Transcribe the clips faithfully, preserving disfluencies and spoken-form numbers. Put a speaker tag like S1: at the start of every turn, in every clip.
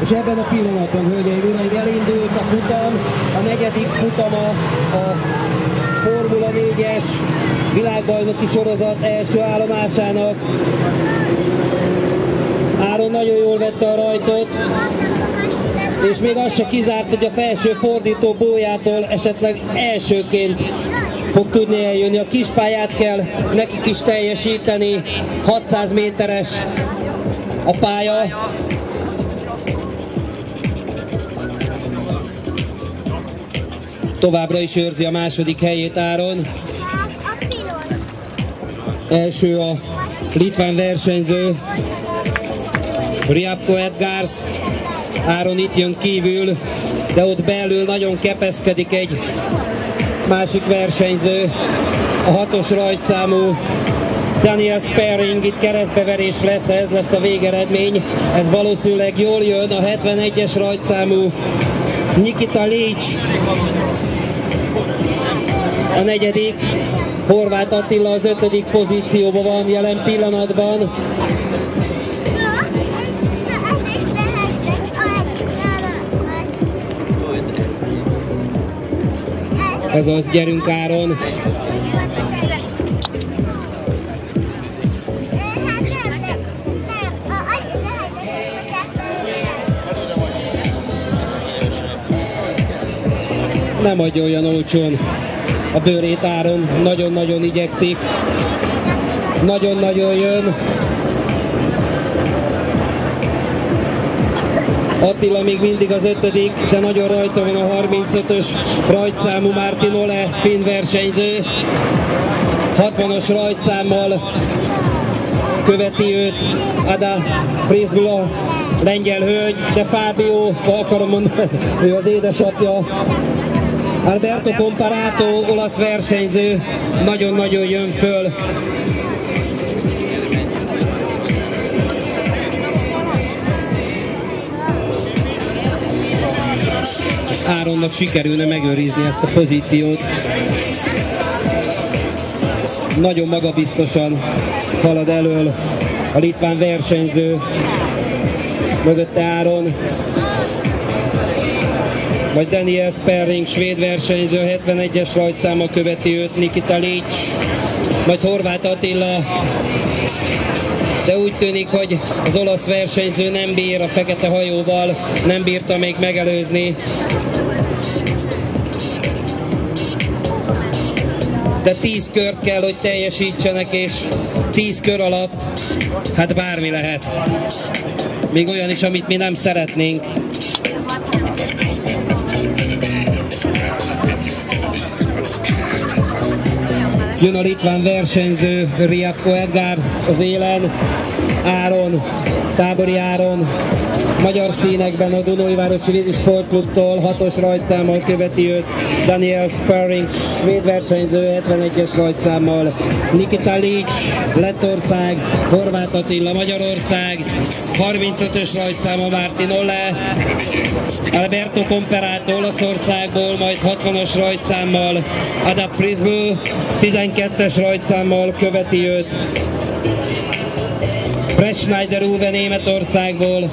S1: És ebben a pillanatban, hölgyeim, uraim, elindult a futam, a negyedik futama a Formula négyes világbajnoki sorozat első állomásának. Áron nagyon jól vette a rajtot, és még az se kizárt, hogy a felső fordító bójától esetleg elsőként fog tudni eljönni. A kispályát kell nekik is teljesíteni, hatszáz méteres a pálya. Továbbra is őrzi a második helyét Áron. Első a litván versenyző, Riabko Edgars. Áron itt jön kívül, de ott belül nagyon kepeszkedik egy másik versenyző, a hatos rajtszámú Daniel Sperring. Itt keresztbeverés lesz, ez lesz a végeredmény. Ez valószínűleg jól jön. A hetvenegyes rajtszámú Nikita Lics a negyedik, Horváth Attila az ötödik pozícióban van jelen pillanatban. Ez az, gyerünk Áron! Nem adja olyan olcsón a bőrét Áron, nagyon-nagyon igyekszik, nagyon-nagyon jön. Attila még mindig az ötödik, de nagyon rajta van a harmincötös rajtszámú Martin Ole, finn versenyző. hatvanas rajtszámmal követi őt Ada Prisbula, lengyel hölgy, de Fábio, ha akarom mondani, ő az édesapja. Alberto Comparato, olasz versenyző, nagyon-nagyon jön föl. Áronnak sikerülne megőrizni ezt a pozíciót. Nagyon magabiztosan halad elől a litván versenyző, mögötte Áron, vagy Daniel Sperring, svéd versenyző, a hetvenegyes rajtszámmal követi őt Nikita Lics, majd Horváth Attila, de úgy tűnik, hogy az olasz versenyző nem bír a fekete hajóval, nem bírta még megelőzni. De tíz kört kell, hogy teljesítsenek, és tíz kör alatt hát bármi lehet. Még olyan is, amit mi nem szeretnénk. Jön a litván versenyző, Riabko Edgars az élen, Áron, Tábori Áron, magyar színekben a Dunóivárosi Vízi Sportklubtól, hatos rajtszámmal követi őt Daniel Sperring, svéd versenyző, hetvenegyes rajtszámmal, Nikita Lics, Lettország, Horváth Attila, Magyarország, harmincötös rajtszáma Martin Ole, Alberto Comparato Olaszországból, majd hatvanas rajtszámmal Ada Prisbula, tizenkettes rajtszámmal követi őt Schneider Uwe Németországból.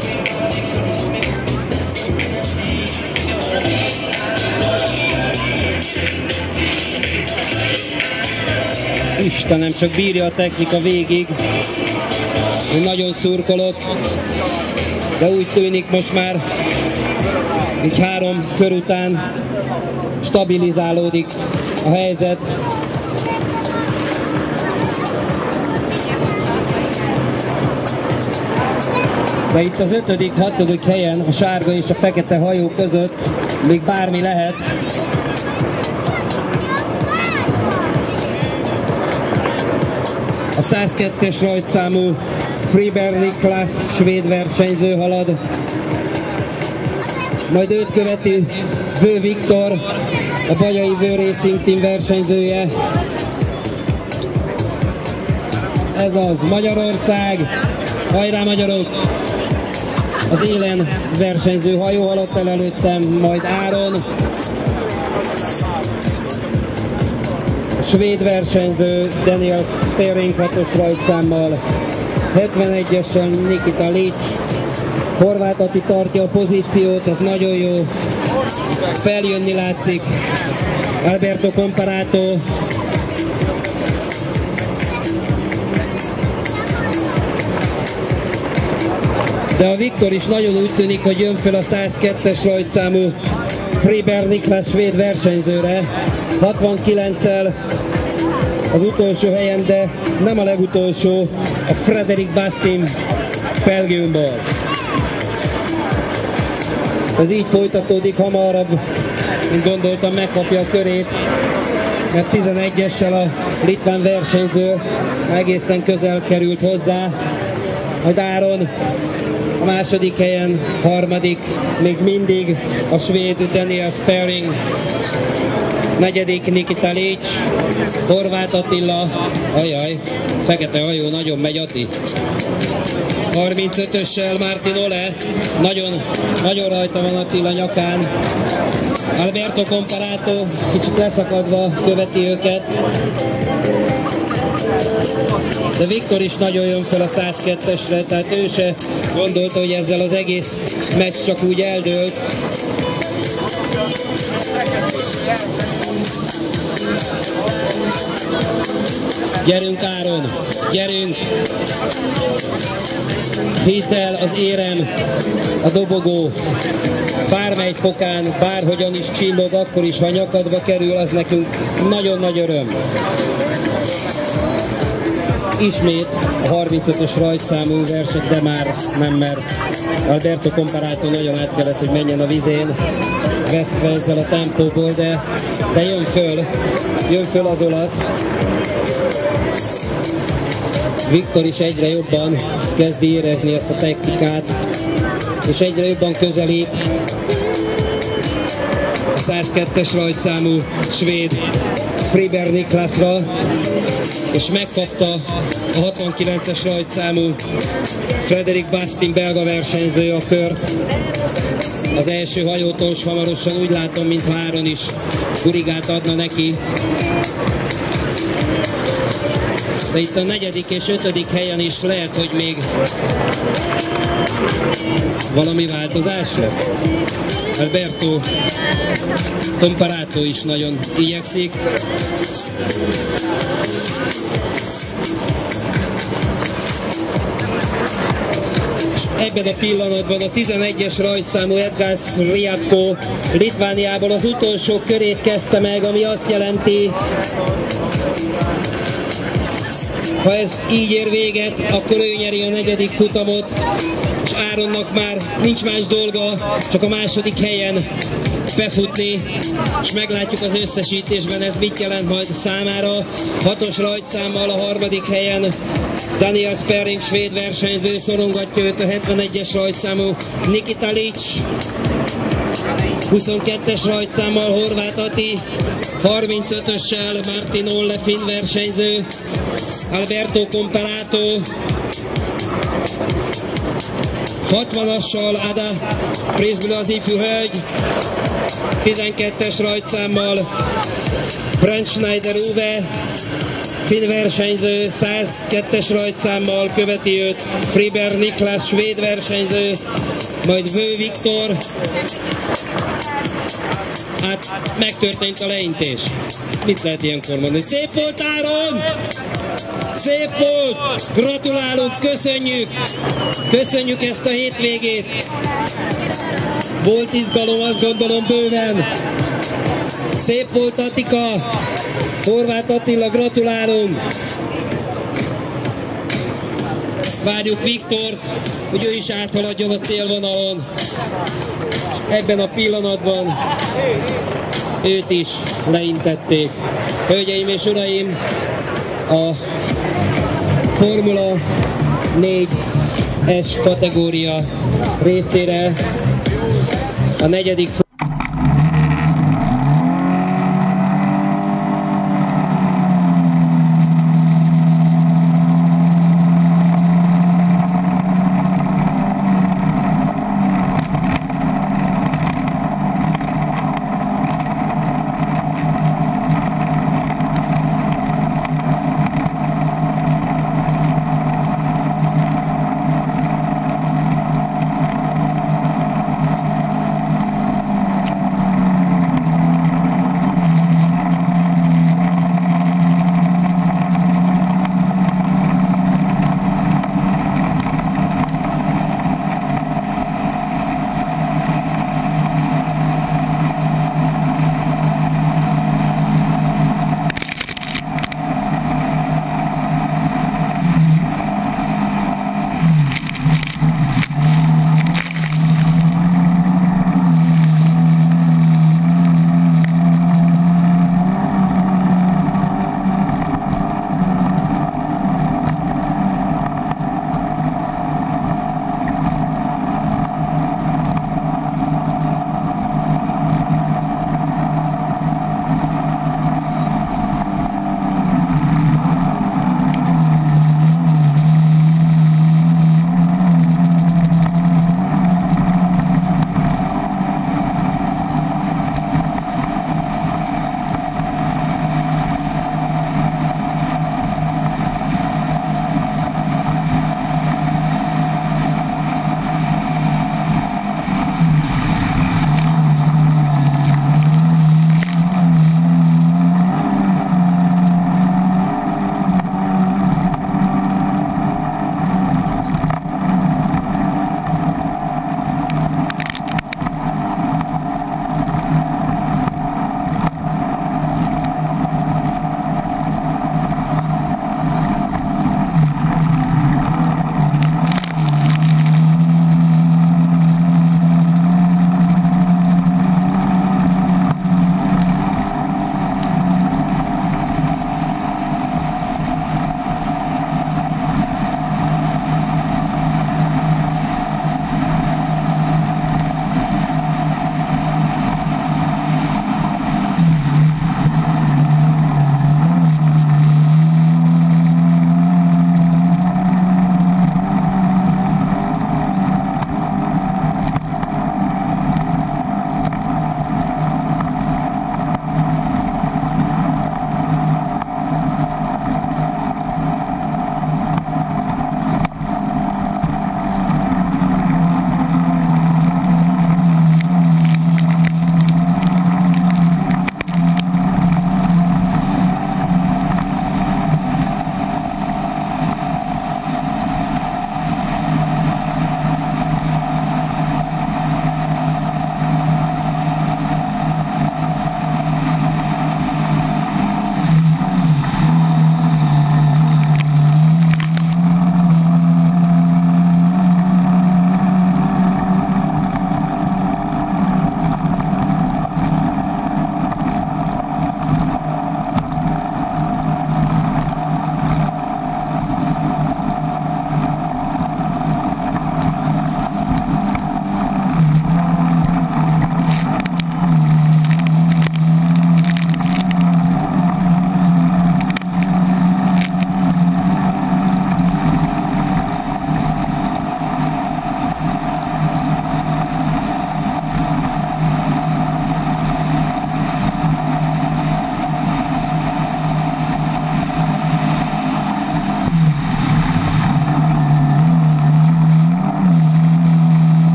S1: Istenem, csak bírja a technika végig. Én nagyon szurkolok, de úgy tűnik most már így három kör után stabilizálódik a helyzet. De itt az ötödik, hatodik helyen a sárga és a fekete hajó között még bármi lehet. A száz kettes rajtszámú Friberg Niklas svéd versenyző halad. Majd őt követi Vő Viktor, a Bajai Vő Racing Team versenyzője. Ez az, Magyarország, hajrá magyarok! Az élen versenyző hajó halott el előttem, majd Áron. A svéd versenyző Daniel Sperring hatos rajtszámmal, hetvenegyesen Nikita Lics, Horváth Ati tartja a pozíciót, ez nagyon jó. Feljönni látszik Alberto Comparato. De a Viktor is nagyon úgy tűnik, hogy jön fel a száz kettes rajtszámú Friberg Niklas svéd versenyzőre. hatvankilenccel az utolsó helyen, de nem a legutolsó, a Frederik Bastin Belgiumból. Ez így folytatódik, hamarabb, mint gondoltam, megkapja a körét, mert tizenegyessel a litván versenyző egészen közel került hozzá. Majd Áron a második helyen, harmadik még mindig a svéd Daniel Sperring, negyedik Nikita Lics, Horváth Attila, ajaj, fekete hajó, nagyon megy Ati. harmincötössel Martin Ole, nagyon, nagyon rajta van Attila nyakán. Alberto Comparato kicsit leszakadva követi őket. De Viktor is nagyon jön fel a száz kettesre, tehát ő se gondolta, hogy ezzel az egész meccs csak úgy eldőlt. Gyerünk Áron, gyerünk! Hidd el, az érem, a dobogó, bármely fokán, bárhogyan is csillog, akkor is, ha nyakadba kerül, az nekünk nagyon nagy öröm. Ismét a harmincötös rajtszámú verset, de már nem, mert Alberto Comparato nagyon át kellett, hogy menjen a vizén, vesztve ezzel a tempóból, de, de jön föl, jön föl az olasz. Viktor is egyre jobban kezdi érezni ezt a technikát, és egyre jobban közelít a száz kettes rajtszámú svéd Friberg Niklasra, és megkapta a hatvankilences rajtszámú Frederik Bastin belga versenyző a kört. Az első hajótól is hamarosan úgy látom, mintha Áron is gurigát adna neki. De itt a negyedik és ötödik helyen is lehet, hogy még valami változás lesz. Alberto Comparato is nagyon igyekszik. Ebben a pillanatban a tizenegyes rajtszámú Edgars Riabko Litvániából az utolsó körét kezdte meg, ami azt jelenti, ha ez így ér véget, akkor ő nyeri a negyedik futamot, és Áronnak már nincs más dolga, csak a második helyen befutni, és meglátjuk az összesítésben, ez mit jelent majd számára. Hatos rajtszámmal a harmadik helyen Daniel Sperring svéd versenyző, szorongatja őt a hetvenegyes rajtszámú Nikita Lics, huszonkettes rajtszámmal Horváth Ati, harmincötössel Martin Ole finn versenyző, Alberto Comparato, hatvanassal Ada Prisbula az ifjú hölgy, tizenkettes rajtszámmal Brent Schneider Uwe, finn versenyző, száz kettes rajtszámmal követi őt Friberg Niklas svéd versenyző, majd Vő Viktor. Hát megtörtént a leintés. Mit lehet ilyenkor mondani? Szép volt, Áron! Szép volt! Gratulálunk, köszönjük! Köszönjük ezt a hétvégét! Volt izgalom, azt gondolom bőven. Szép volt, Atika! Horváth Attila, gratulálunk! Várjuk Viktort, hogy ő is áthaladjon a célvonalon. Ebben a pillanatban őt is leintették. Hölgyeim és uraim, a Formula négyes kategória részére a negyedik